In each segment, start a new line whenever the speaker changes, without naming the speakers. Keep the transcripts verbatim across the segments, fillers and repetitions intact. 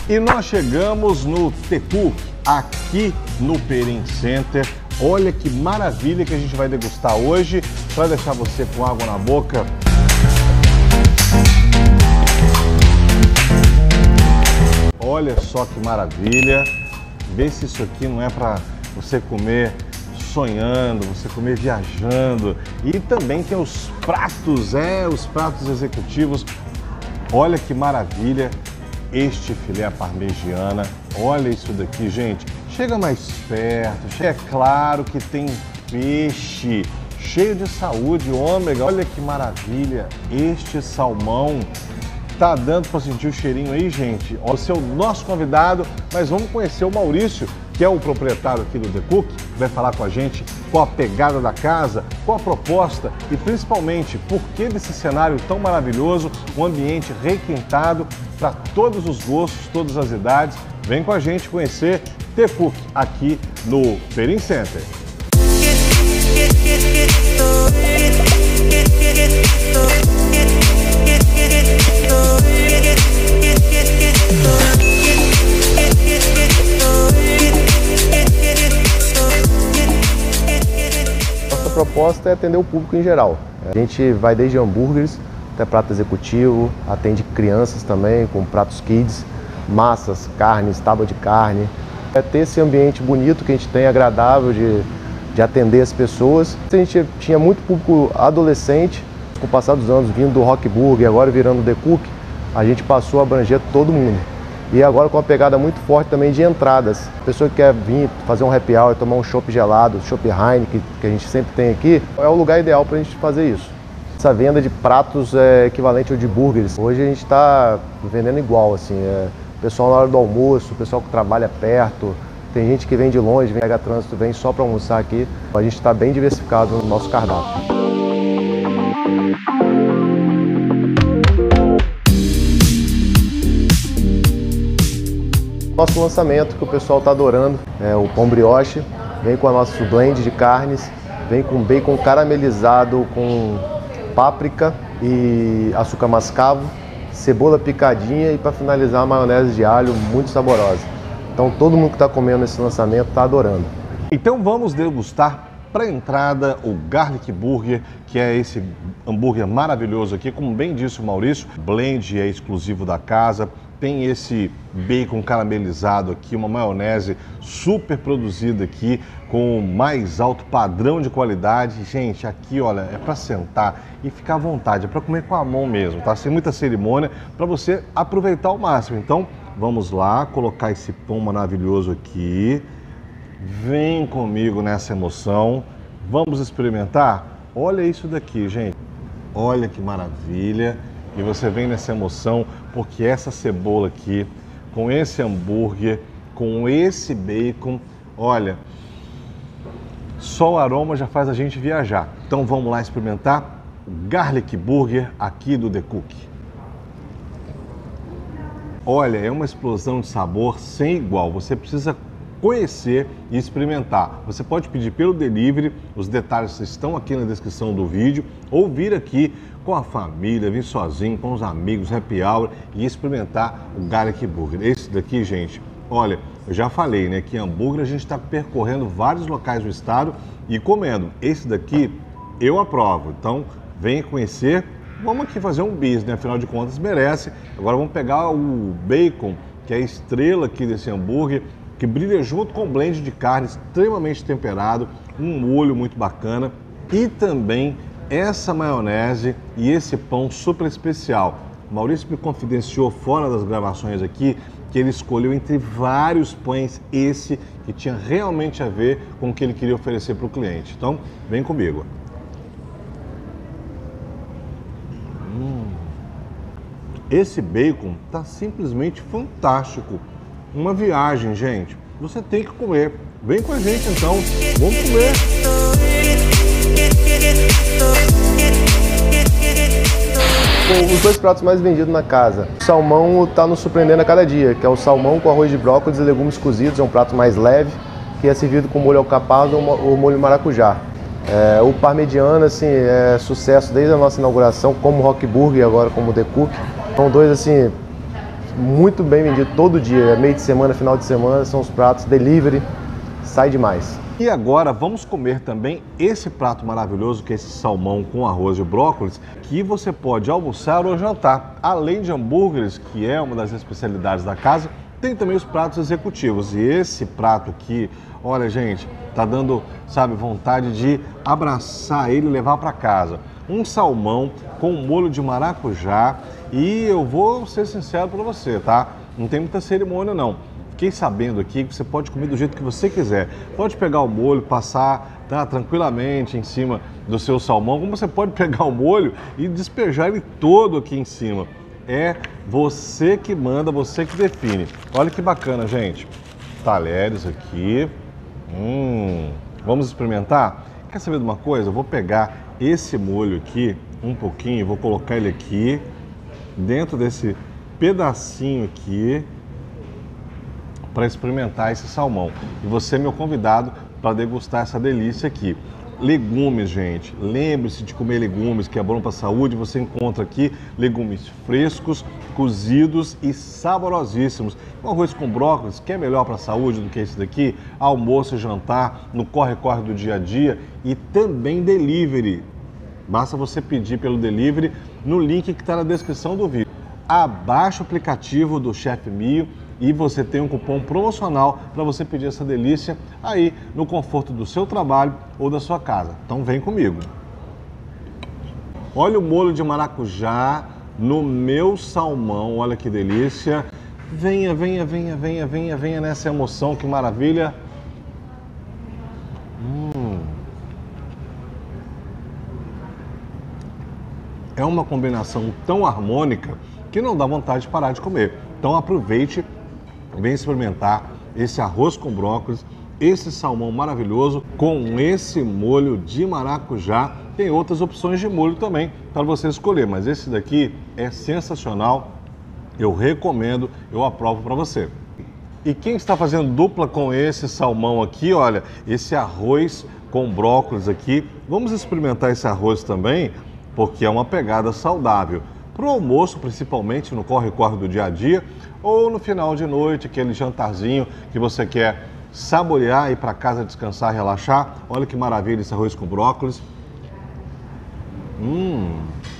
E nós chegamos no The Cook, aqui no Perim Center. Olha que maravilha que a gente vai degustar hoje, para deixar você com água na boca. Olha só que maravilha. Vê se isso aqui não é para você comer sonhando, você comer viajando. E também tem os pratos, é, os pratos executivos. Olha que maravilha. Este filé à parmegiana, olha isso daqui, gente, chega mais perto, é claro que tem peixe, cheio de saúde, ômega, olha que maravilha, este salmão, tá dando para sentir o cheirinho aí, gente? Ó, esse é o nosso convidado, mas vamos conhecer o Maurício, que é o proprietário aqui do The Cook, vai falar com a gente qual a pegada da casa, qual a proposta e principalmente por que desse cenário tão maravilhoso, um ambiente requintado para todos os gostos, todas as idades. Vem com a gente conhecer The Cook aqui no Perim Center.
Nossa proposta é atender o público em geral. A gente vai desde hambúrgueres até prato executivo, atende crianças também com pratos kids, massas, carnes, tábua de carne. É ter esse ambiente bonito que a gente tem, agradável de, de atender as pessoas. A gente tinha muito público adolescente, com o passar dos anos vindo do Rock Burger, agora virando The Cook, a gente passou a abranger todo mundo. E agora com uma pegada muito forte também de entradas. A pessoa que quer vir fazer um happy hour, tomar um chopp gelado, chopp Heineken, que, que a gente sempre tem aqui, é o lugar ideal para a gente fazer isso. Essa venda de pratos é equivalente ao de burgers. Hoje a gente está vendendo igual, assim, é, o pessoal na hora do almoço, o pessoal que trabalha perto, tem gente que vem de longe, vem pegar trânsito, vem só para almoçar aqui. A gente está bem diversificado no nosso cardápio. Nosso lançamento que o pessoal está adorando é o pão brioche, vem com o nosso blend de carnes, vem com bacon caramelizado com páprica e açúcar mascavo, cebola picadinha e para finalizar a maionese de alho muito saborosa. Então todo mundo que está comendo esse lançamento está adorando.
Então vamos degustar para a entrada o Garlic Burger, que é esse hambúrguer maravilhoso aqui, como bem disse o Maurício, blend é exclusivo da casa. Tem esse bacon caramelizado aqui, uma maionese super produzida aqui, com o mais alto padrão de qualidade. Gente, aqui, olha, é para sentar e ficar à vontade, é para comer com a mão mesmo, tá? Sem muita cerimônia, para você aproveitar ao máximo. Então, vamos lá, colocar esse pão maravilhoso aqui. Vem comigo nessa emoção. Vamos experimentar? Olha isso daqui, gente. Olha que maravilha. E você vem nessa emoção, porque essa cebola aqui, com esse hambúrguer, com esse bacon, olha, só o aroma já faz a gente viajar. Então vamos lá experimentar o Garlic Burger aqui do The Cook. Olha, é uma explosão de sabor sem igual. Você precisa conhecer e experimentar. Você pode pedir pelo delivery, os detalhes estão aqui na descrição do vídeo, ou vir aqui com a família, vir sozinho, com os amigos, happy hour e experimentar o Garlic Burger. Esse daqui, gente, olha, eu já falei, né, que hambúrguer a gente está percorrendo vários locais do estado e comendo. Esse daqui eu aprovo, então venha conhecer. Vamos aqui fazer um bis, né, afinal de contas merece. Agora vamos pegar o bacon, que é a estrela aqui desse hambúrguer, que brilha junto com o blend de carne extremamente temperado, um molho muito bacana e também essa maionese e esse pão super especial. O Maurício me confidenciou fora das gravações aqui que ele escolheu entre vários pães esse que tinha realmente a ver com o que ele queria oferecer para o cliente. Então, vem comigo. Hum. Esse bacon tá simplesmente fantástico. Uma viagem, gente. Você tem que comer. Vem com a gente então. Vamos comer.
Os dois pratos mais vendidos na casa. O salmão está nos surpreendendo a cada dia, que é o salmão com arroz de brócolis e legumes cozidos. É um prato mais leve, que é servido com molho alcaparra ou molho maracujá. É, o parmegiana, assim, é sucesso desde a nossa inauguração, como Rock Burger e agora como The Cook. São dois, assim, muito bem vendido todo dia, meio de semana, final de semana, são os pratos delivery, sai demais.
E agora vamos comer também esse prato maravilhoso que é esse salmão com arroz e brócolis, que você pode almoçar ou jantar. Além de hambúrgueres, que é uma das especialidades da casa, tem também os pratos executivos. E esse prato aqui, olha gente, tá dando, sabe, vontade de abraçar ele e levar para casa. Um salmão com molho de maracujá e eu vou ser sincero para você, tá? Não tem muita cerimônia não. Fiquei sabendo aqui que você pode comer do jeito que você quiser. Pode pegar o molho, passar tá, tranquilamente em cima do seu salmão, como você pode pegar o molho e despejar ele todo aqui em cima. É você que manda, você que define. Olha que bacana, gente. Talheres aqui. Hum, vamos experimentar? Quer saber de uma coisa? Eu vou pegar esse molho aqui, um pouquinho, vou colocar ele aqui, dentro desse pedacinho aqui, para experimentar esse salmão. E você é meu convidado para degustar essa delícia aqui. Legumes, gente. Lembre-se de comer legumes, que é bom para a saúde. Você encontra aqui legumes frescos, cozidos e saborosíssimos. Um arroz com brócolis, que é melhor para a saúde do que esse daqui? Almoço e jantar, no corre-corre do dia a dia e também delivery. Basta você pedir pelo delivery no link que está na descrição do vídeo. Abaixe o aplicativo do Chef Mio e você tem um cupom promocional para você pedir essa delícia aí no conforto do seu trabalho ou da sua casa. Então vem comigo. Olha o molho de maracujá no meu salmão, olha que delícia. Venha, venha, venha, venha, venha, venha nessa emoção, que maravilha. Hum. É uma combinação tão harmônica que não dá vontade de parar de comer. Então aproveite, vem experimentar esse arroz com brócolis, esse salmão maravilhoso com esse molho de maracujá. Tem outras opções de molho também para você escolher, mas esse daqui é sensacional. Eu recomendo, eu aprovo para você. E quem está fazendo dupla com esse salmão aqui, olha, esse arroz com brócolis aqui. Vamos experimentar esse arroz também, porque é uma pegada saudável. Para o almoço, principalmente no corre-corre do dia a dia, ou no final de noite, aquele jantarzinho que você quer saborear, ir para casa descansar, relaxar. Olha que maravilha esse arroz com brócolis. Hum,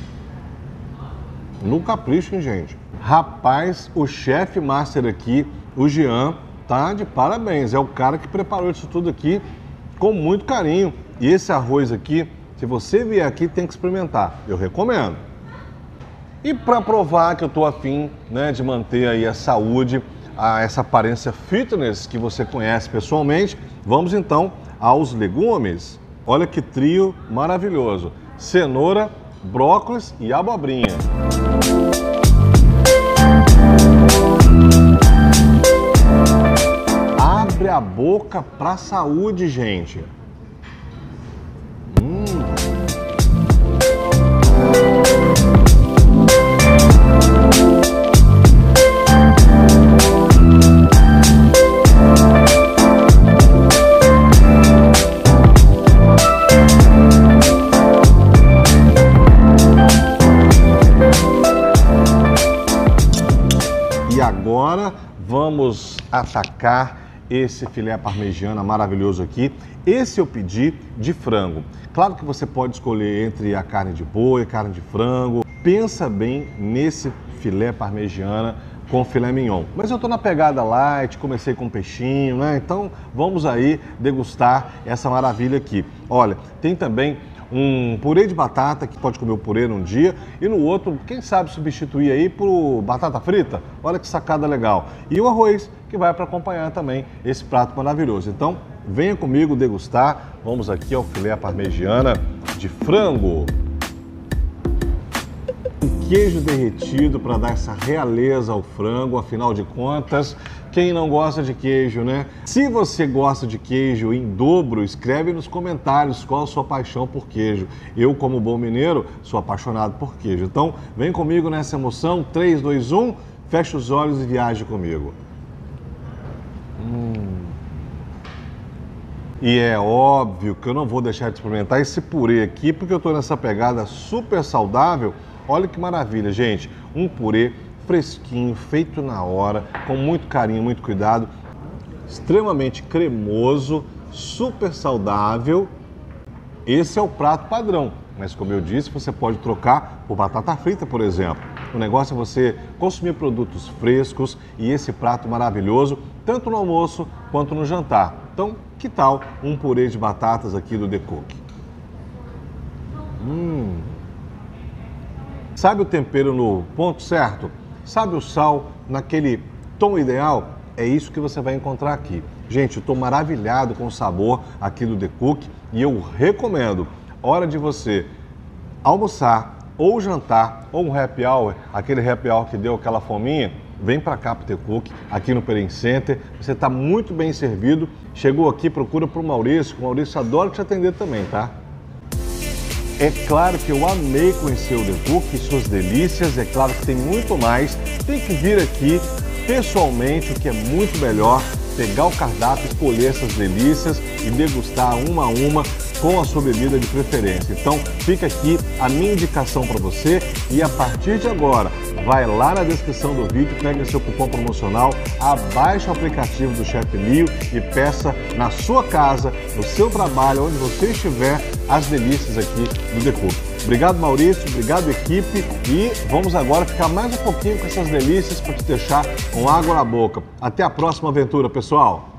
no capricho, hein, gente? Rapaz, o chefe master aqui, o Jean, tá de parabéns. É o cara que preparou isso tudo aqui com muito carinho. E esse arroz aqui, se você vier aqui, tem que experimentar. Eu recomendo. E para provar que eu estou afim, né, de manter aí a saúde, a essa aparência fitness que você conhece pessoalmente, vamos então aos legumes. Olha que trio maravilhoso. Cenoura, brócolis e abobrinha. Abre a boca para a saúde, gente. Hum. E agora vamos atacar esse filé parmegiana maravilhoso aqui. Esse eu pedi de frango. Claro que você pode escolher entre a carne de boi, a carne de frango. Pensa bem nesse filé parmegiana com filé mignon. Mas eu estou na pegada light, comecei com peixinho, né? Então vamos aí degustar essa maravilha aqui. Olha, tem também um purê de batata, que pode comer o purê num dia, e no outro, quem sabe substituir aí por batata frita. Olha que sacada legal. E o arroz, que vai para acompanhar também esse prato maravilhoso. Então, venha comigo degustar. Vamos aqui ao filé parmegiana de frango. Um queijo derretido para dar essa realeza ao frango, afinal de contas, quem não gosta de queijo, né? Se você gosta de queijo em dobro, escreve nos comentários qual a sua paixão por queijo. Eu, como bom mineiro, sou apaixonado por queijo. Então, vem comigo nessa emoção. três, dois, um, fecha os olhos e viaje comigo. Hum. E é óbvio que eu não vou deixar de experimentar esse purê aqui, porque eu estou nessa pegada super saudável. Olha que maravilha, gente. Um purê fresquinho, feito na hora, com muito carinho, muito cuidado, extremamente cremoso, super saudável. Esse é o prato padrão, mas como eu disse, você pode trocar por batata frita, por exemplo. O negócio é você consumir produtos frescos e esse prato maravilhoso, tanto no almoço quanto no jantar. Então, que tal um purê de batatas aqui do The Cook? Hum. Sabe o tempero no ponto certo? Sabe o sal naquele tom ideal? É isso que você vai encontrar aqui. Gente, eu estou maravilhado com o sabor aqui do The Cook e eu recomendo, hora de você almoçar ou jantar ou um happy hour, aquele happy hour que deu aquela fominha, vem para cá para o The Cook, aqui no Perim Center, você está muito bem servido. Chegou aqui, procura para o Maurício, o Maurício adora te atender também, tá? É claro que eu amei conhecer o The Cook e suas delícias, é claro que tem muito mais, tem que vir aqui pessoalmente, o que é muito melhor, pegar o cardápio, escolher essas delícias e degustar uma a uma com a sua bebida de preferência. Então fica aqui a minha indicação para você e a partir de agora, vai lá na descrição do vídeo, pega seu cupom promocional, abaixa o aplicativo do Chef Lio e peça na sua casa, no seu trabalho, onde você estiver, as delícias aqui do The Cook. Obrigado, Maurício, obrigado, equipe, e vamos agora ficar mais um pouquinho com essas delícias para te deixar com água na boca. Até a próxima aventura, pessoal!